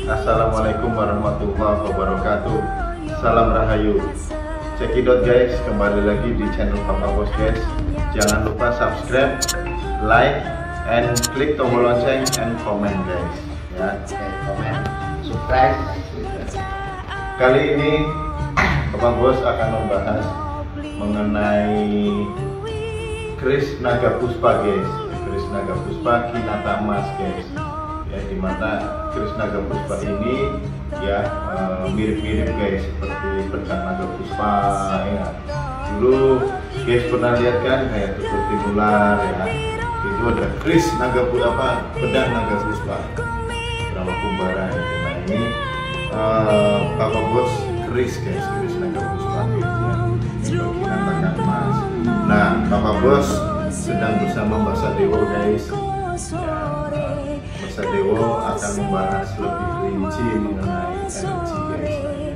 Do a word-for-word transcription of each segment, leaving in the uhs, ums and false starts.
Assalamualaikum warahmatullahi wabarakatuh. Salam Rahayu. Cekidot guys, kembali lagi di channel Papa Bos guys. Jangan lupa subscribe, like, and klik tombol lonceng and comment guys. Ya, Oke, komen, subscribe. kali ini Papa Bos akan membahas mengenai keris naga puspa guys. Keris naga puspa Kinata Mas guys. Ya, dimana keris naga puspa ini ya mirip-mirip uh, guys seperti pedang naga puspa ya. Dulu guys pernah lihat kan kayak seperti ular ya, itu ada keris naga apa pedang naga puspa berapa kumbara ya. Nah ini uh, Papa Bos keris guys, keris naga puspa guys ya, itu Kinata Mas. Nah Papa Bos sedang bersama Mbak Sadewo guys ya. Sadewo akan membahas lebih rinci mengenai energi guys.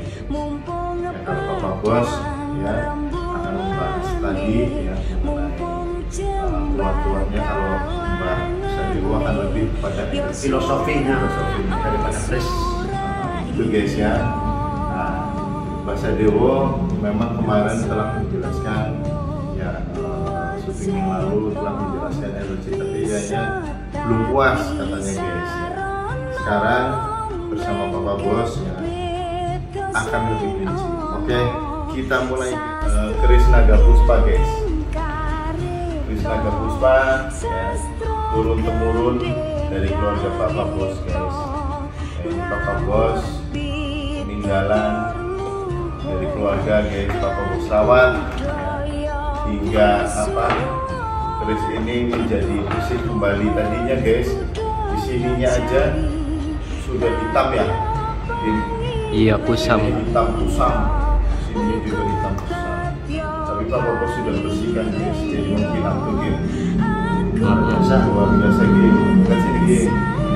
Ya, kalau Papa Bos ya akan membahas tadi ya mengenai uh, kuat-kuatnya, kalau Mbak Sadewo akan lebih pada Filosofinya, filosofinya daripada keris. uh, itu guys ya. Nah, Mbak Sadewo memang kemarin telah menjelaskan ya uh, syuting yang lalu telah menjelaskan energi, tapi kayaknya belum puas katanya guys ya. Sekarang bersama Papa Bos ya akan lebih rinci. Oke, kita mulai uh, keris naga puspa guys. Keris naga puspa ya, turun temurun dari keluarga Papa Bos guys. Ini Papa Bos peninggalan dari keluarga guys, Papa Bos rawat ya, hingga apa keris ini menjadi bersih kembali. Tadinya guys di sininya aja sudah hitam ya, di, iya kusam, hitam kusam, sini juga hitam kusam, tapi Papa Bos sudah bersihkan guys, jadi mengkilat tuh gitu. Luar biasa. Luar biasa gitu, kan sini gitu.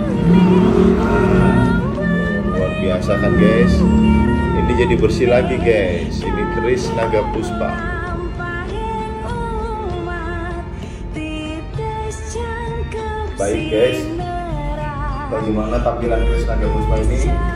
Nah, luar biasa kan guys, ini jadi bersih lagi guys. Ini keris naga puspa. Baik guys, bagaimana tampilan keris naga puspa ini?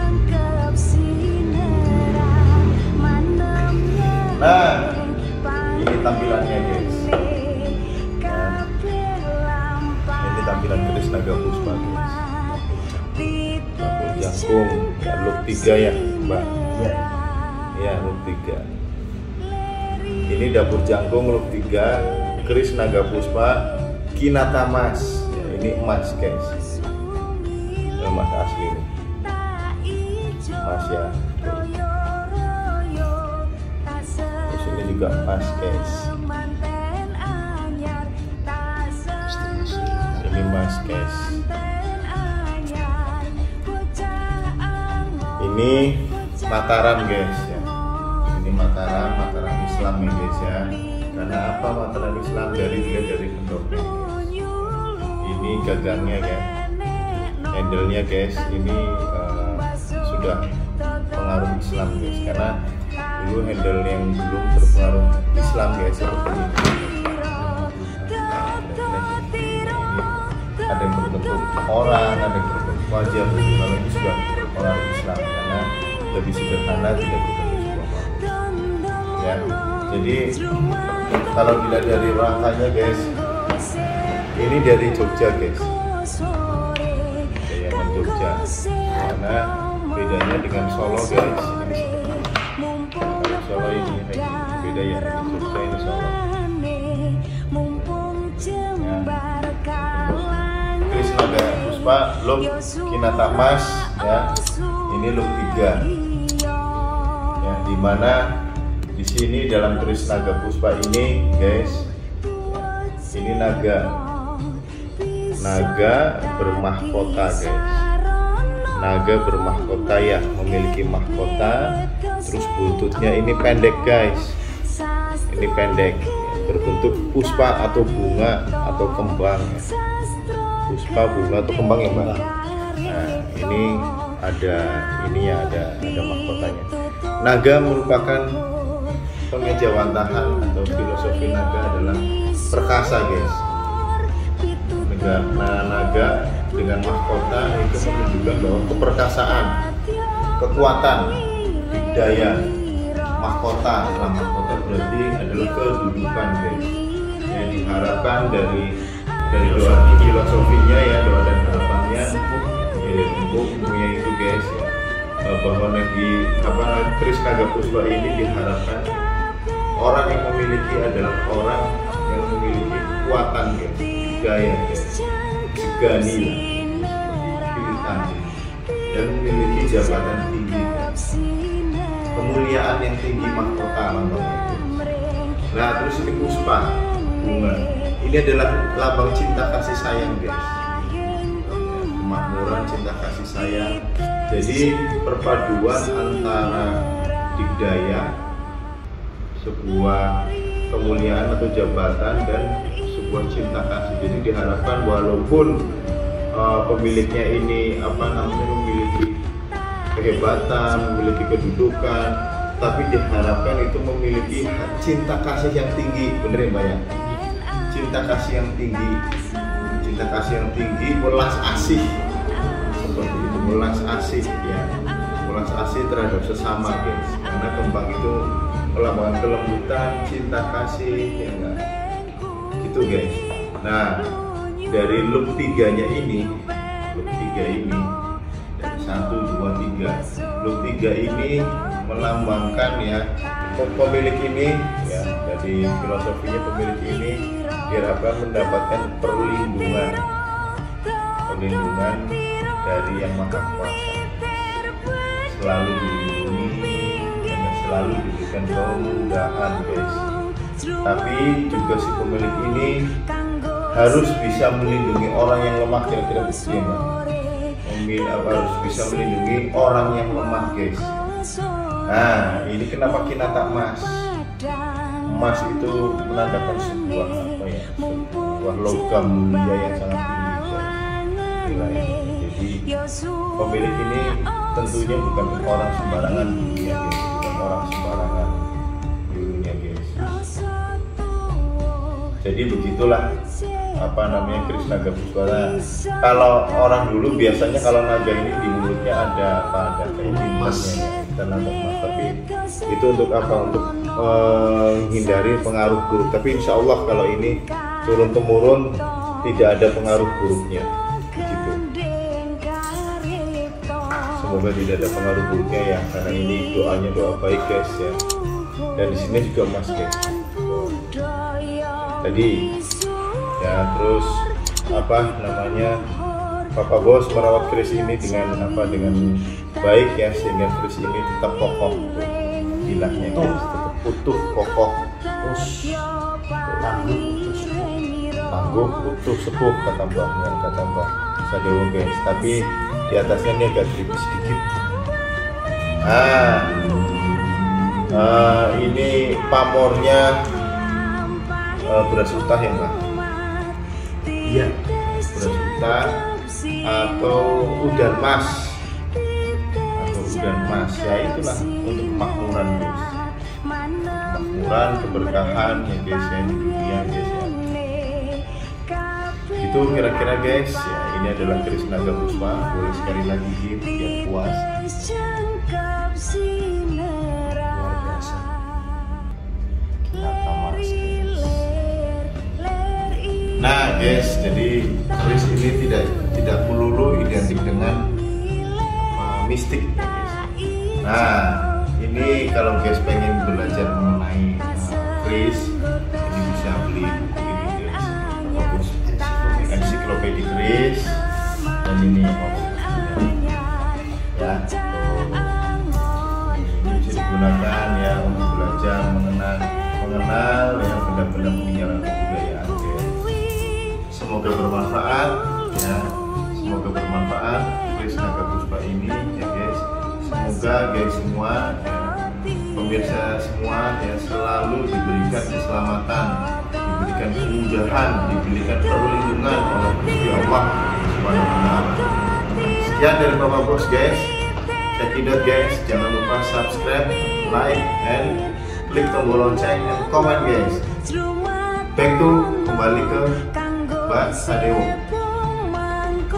Nah, ini tampilannya guys. Nah, ini tampilan keris naga puspa guys. Dapur jangkung, ya, look tiga ya Mbak. Ya. Ya, look tiga. Ini dapur jangkung look tiga, keris naga puspa Kinata Mas. Ini emas guys, emas asli nih, emas ya. Terus ini juga emas guys, ini emas guys. Ini Mataram guys ya, ini Mataram, Mataram Islam nih guys ya. Karena apa Mataram Islam? Dari dia dari bentuknya. Ini gagangnya ya, handle-nya guys, ini uh, sudah pengaruh Islam guys, karena dulu handle yang belum terpengaruh Islam guys seperti ini. Nah, ada yang berbentuk orang, ada yang berbentuk wajah, kalau ini sudah berpengaruh Islam karena lebih sederhana, tidak berbentuk sebuah makhluk ya. Jadi kalau dilihat dari rangkanya guys, ini dari Jogja guys, kayangan Jogja, karena bedanya dengan Solo guys. Ini kalau Solo ini beda ya, ini Jogja, ini Solo ya. Keris naga puspa look Kinata Mas ya, ini look tiga ya, dimana di sini dalam keris naga puspa ini guys ya, ini naga naga bermahkota guys, naga bermahkota ya, memiliki mahkota. Terus buntutnya ini pendek guys, ini pendek, berbentuk puspa atau bunga atau kembang ya. Puspa, bunga atau kembang ya Mbak. Nah ini ada ini ya, ada ada mahkotanya. Naga merupakan pengejawantahan atau filosofi naga adalah perkasa guys. Nah, naga dengan mahkota itu menunjukkan bahwa keperkasaan, kekuatan, daya mahkota. Nah, mahkota berarti adalah kedudukan guys. Yang diharapkan dari dari doa filosofinya ya, doa dan harapannya ya, untuk ilmunya itu guys ya, bahwa lagi apa Kris Nagapuspa ini diharapkan orang yang memiliki adalah orang yang memiliki kekuatan guys, daya guys, segani pilihan dan memiliki jabatan tinggi guys, kemuliaan yang tinggi mahkota lambangnya guys. Nah terus ini puspa, bunga, ini adalah lambang cinta kasih sayang guys, kemakmuran, cinta kasih sayang. Jadi perpaduan antara digdaya, sebuah kemuliaan atau jabatan, dan sebuah cinta kasih. Jadi diharapkan walaupun uh, pemiliknya ini apa namanya memiliki kehebatan, memiliki kedudukan, tapi diharapkan itu memiliki cinta kasih yang tinggi, bener ya Mbak ya? Cinta kasih yang tinggi, cinta kasih yang tinggi, welas asih, seperti itu, welas asih ya, welas asih terhadap sesama guys, karena kembang itu melambangkan kelembutan, cinta kasih, ya enggak? Gitu guys. Nah, dari loop tiganya ini, loop tiga ini, dari satu, dua, tiga, loop tiga ini melambangkan ya, pemilik ini ya, dari filosofinya pemilik ini diharapkan mendapatkan perlindungan, perlindungan dari Yang Maha Kuasa, selalu dilindungi, selalu diberikan kemudahan guys. Tapi juga si pemilik ini harus bisa melindungi orang yang lemah, kira-kira begitu ya Mbak? Memilih apa, harus bisa melindungi orang yang lemah guys. Nah ini kenapa Kinata emas? Emas itu menandakan sebuah apa ya, sebuah logam mulia yang sangat tinggi guys. Jadi pemilik ini tentunya bukan orang sembarangan dunia guys, bukan orang sembarangan dunia guys. Jadi begitulah apa namanya Kris Nagapuspa. Kalau orang dulu biasanya kalau naga ini di mulutnya ada apa, ada kayak bintangnya ya, kita naga emas. Tapi itu untuk apa? Untuk menghindari uh, pengaruh buruk. Tapi insya Allah kalau ini turun temurun tidak ada pengaruh buruknya. Begitu. Semoga tidak ada pengaruh buruknya ya, karena ini doanya doa baik guys ya. Dan di sini juga emas guys. Tadi ya, terus apa namanya Papa Bos merawat Kris ini dengan apa, dengan baik ya, sehingga Kris ini tetap kokoh tuh, gilahnya guys, tetap utuh, kokoh, terus tangguh, tangguh, utuh, sepuh kata mbaknya, kata Mbak Sadewo guys. Tapi di atasnya ini agak tipis sedikit. Ah, uh, ini pamornya uh, beras utah ya Mbak? Iya, beras utah atau udan mas, atau udan mas ya, itulah untuk kemakmuran guys, kemakmuran, keberkahan ya guys ya, di dunia guys ya. Itu kira-kira guys ya, ini adalah Kris Nagapuspa. Boleh sekali lagi hit biar puas. Luar biasa. Kinata Mas guys. Nah guys, jadi Kris ini tidak tidak melulu identik dengan uh, mistik ya guys. Nah ini kalau guys pengen belajar mengenai Kris, uh, ini bisa beli buku ini guys, bagus, ensiklopedia Kris, dan ini oh, ya, ini bisa digunakan ya untuk belajar mengenal mengenal ya benda-benda peninggalan kebudayaan guys. Semoga bermanfaat ya, semoga bermanfaat Kris Nagapuspa ini ya guys. Semoga guys semua ya, pemirsa semua ya selalu diberikan keselamatan, diberikan kemudahan, diberikan perlindungan oleh Gusti Allah Subhanahu wa taala. Sekian dari Bapak Bos guys. Check it out guys. Jangan lupa subscribe, like, and klik tombol lonceng dan komen guys. Back to kembali ke Mbak Sadewo.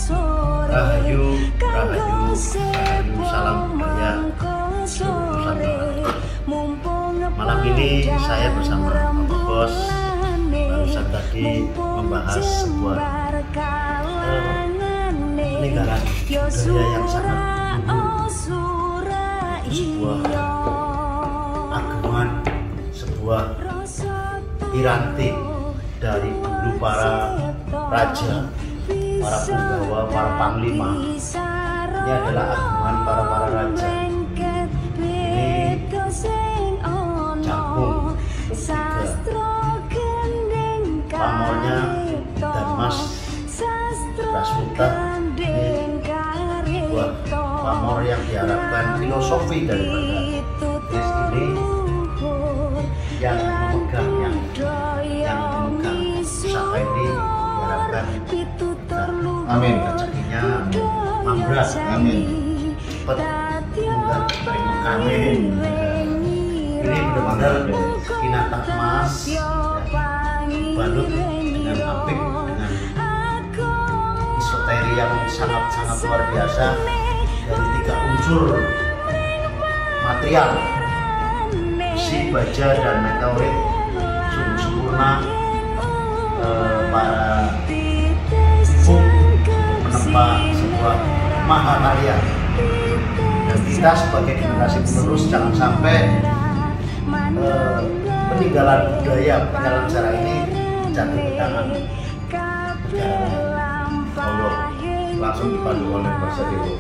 Rahayu, Rahayu, Rahayu, salam budaya seluruh Nusantara. Malam ini saya bersama Bapak Bos barusan tadi membahas sebuah uh, peninggalan budaya yang sangat luhur, sebuah ageman, sebuah piranti dari dulu para raja, para punggawa, para panglima. Ini adalah ageman para para raja. Ini Jangkung tiga, pamornya Darmas Rasuta. Ini buah pamor yang diharapkan filosofi daripada Kris ini yang memegang yang yang memegang pusaka ini diharapkan Amin. rezekinya mambras. Amin. Cepat enggak terima. Amin. Ini benar-benar kinatah emas ya, balut dengan apik, dengan isoteri yang sangat-sangat luar biasa dari tiga unsur material, besi, baja, dan meteorit, sungguh sempurna. eh, para ibu menempa sebuah mahakarya, dan kita sebagai generasi penerus jangan sampai eh, peninggalan budaya, peninggalan sejarah ini jatuh ke tangan negara. Allah langsung dipandu oleh Bersedewo.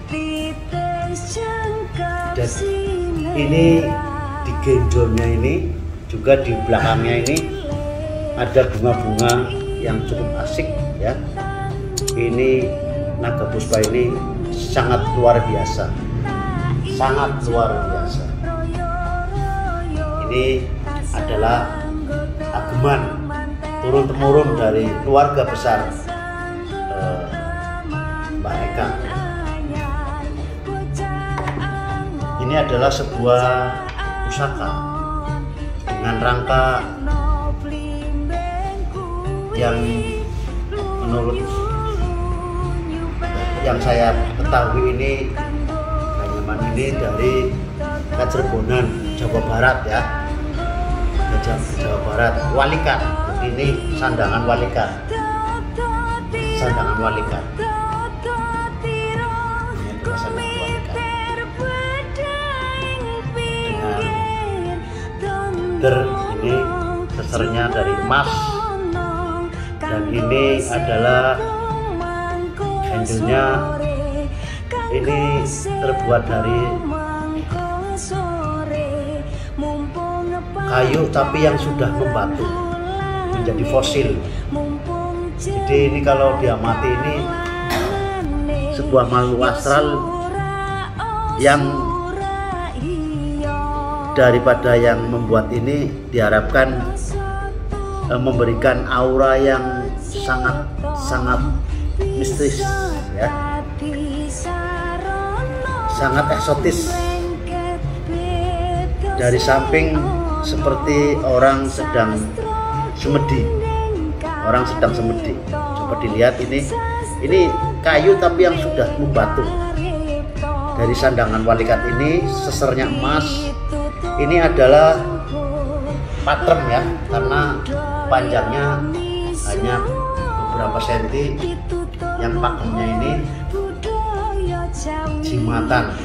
Dan ini di gendongnya ini juga di belakangnya ini ada bunga-bunga yang cukup asik ya. Ini naga puspa ini sangat luar biasa, sangat luar biasa. Ini adalah ageman turun temurun dari keluarga besar eh, Mbak Eka. Ini adalah sebuah pusaka dengan rangka yang menurut yang saya ketahui ini Banyuman ini dari Kacerbonan, Jawa Barat ya, Jawa Barat, Walikan. Ini sandangan Walikan, sandangan Walikan. Ini adalah sandangan Walikan dengan ger, ini sesernya dari emas, dan ini adalah handle-nya ini terbuat dari kayu tapi yang sudah membatu menjadi fosil. Jadi ini kalau diamati ini sebuah makhluk astral yang daripada yang membuat ini diharapkan eh, memberikan aura yang sangat sangat mistis ya, sangat eksotis. Dari samping seperti orang sedang semedi, orang sedang semedi. Coba dilihat ini, ini kayu tapi yang sudah membatu. Dari sandangan Walikat ini sesernya emas. Ini adalah patrem ya, karena panjangnya hanya beberapa senti. Yang pakemnya ini jimatan.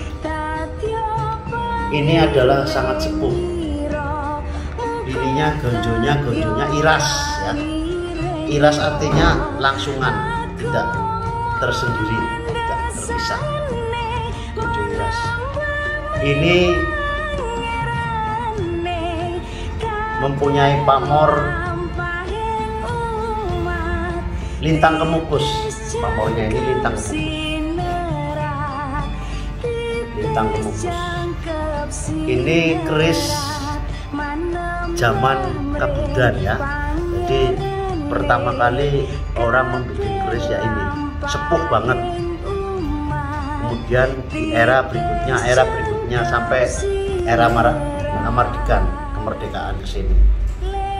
Ini adalah sangat sepuh. Ininya gonjonya, gonjonya iras ya. Iras artinya langsungan, tidak tersendiri, tidak terpisah. Gonjo iras. Ini mempunyai pamor lintang kemukus. Pamornya ini lintang kemukus. Lintang kemukus. Ini keris zaman Kabudan ya. Jadi pertama kali orang membuat keris ya ini, sepuh banget. Kemudian di era berikutnya, era berikutnya sampai era kemerdekaan, kemerdekaan ke sini.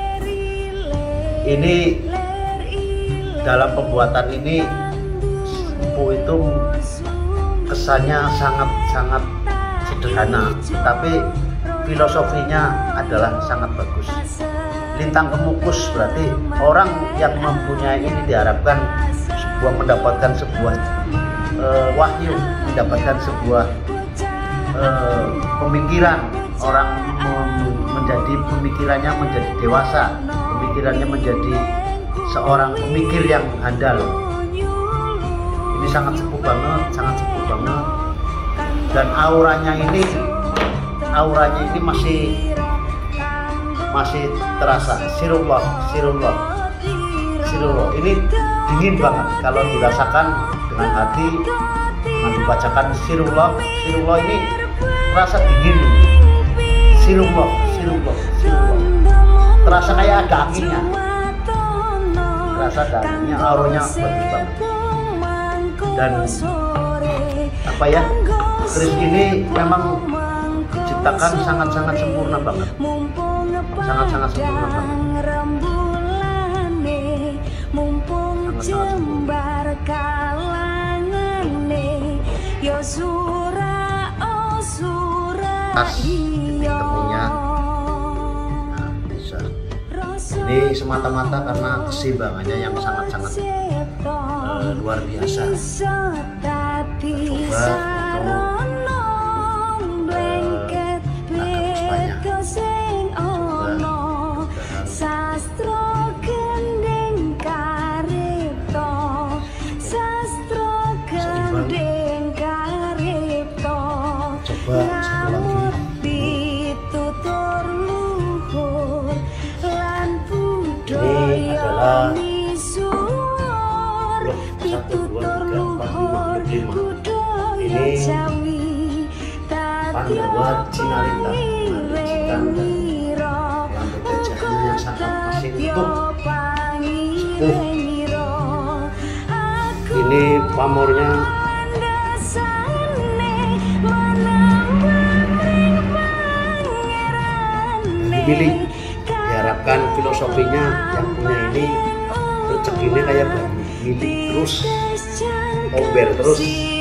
Ini dalam pembuatan ini buku itu kesannya sangat-sangat sederhana, tapi filosofinya adalah sangat bagus. Lintang Kemukus berarti orang yang mempunyai ini diharapkan sebuah mendapatkan sebuah uh, wahyu, mendapatkan sebuah uh, pemikiran, orang menjadi pemikirannya menjadi dewasa, pemikirannya menjadi seorang pemikir yang handal. Ini sangat sepuh banget, sangat sepuh banget. Dan auranya ini, auranya ini masih masih terasa. Sirullah, sirullah, sirullah. Ini dingin banget kalau dirasakan dengan hati, dengan dibacakan sirullah. Sirullah ini terasa dingin. Sirullah, sirullah, sirullah. Terasa kayak ada anginnya. Terasa ada anginnya, auranya bagus banget. Dan apa ya, Kris ini memang diciptakan sangat-sangat sempurna banget, sangat-sangat sempurna banget, sangat-sangat sempurna. Tas titik temunya, nah, bisa. Ini semata-mata karena keseimbangannya yang sangat-sangat uh, luar biasa. Coba untuk coba satu lagi. Ini adalah satu, dua, tiga, empat, lima, lima. Ini Pandawa Cinarita, menunjukkan rambut gajahnya yang sangat masih utuh, sepuh. Ini pamornya dipilih, diharapkan filosofinya yang punya ini rezekinya kayak baru milih terus, omber terus.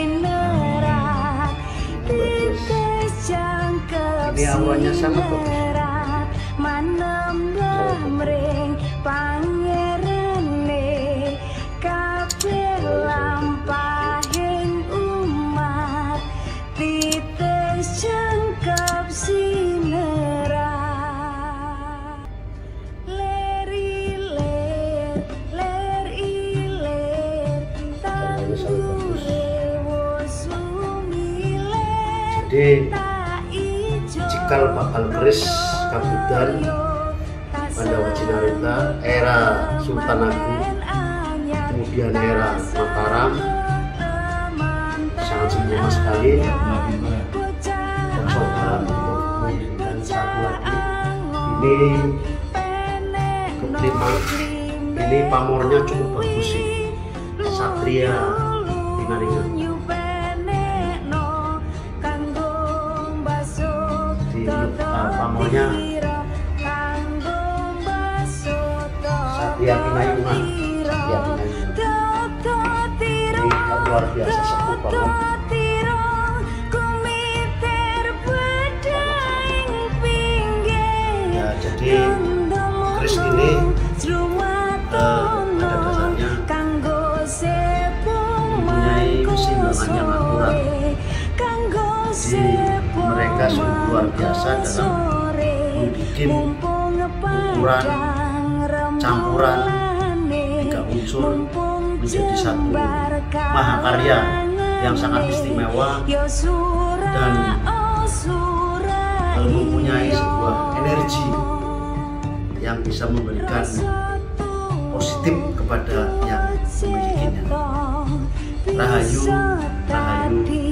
Ini awalnya sangat bagus. Jadi cikal bakal keris Kabudan Pandawa Cinarita era Sultan Agung, kemudian era Mataram, sangat sempurna sekali. Dan coba untuk dan satu lagi ini kelima, ini pamornya cukup bagus sih, Satria Pinaringan. Pamornya Satria Pinayungan, Satria Pinayungan. Ini luar biasa sepuh banget. Ya, jadi keris ini uh, ada dasarnya mempunyai keseimbangan yang akurat. Jadi mereka sungguh luar biasa dalam membuat ukuran campuran tiga unsur menjadi satu mahakarya yang sangat istimewa dan mempunyai sebuah energi yang bisa memberikan positif kepada yang memilikinya. Rahayu, Rahayu.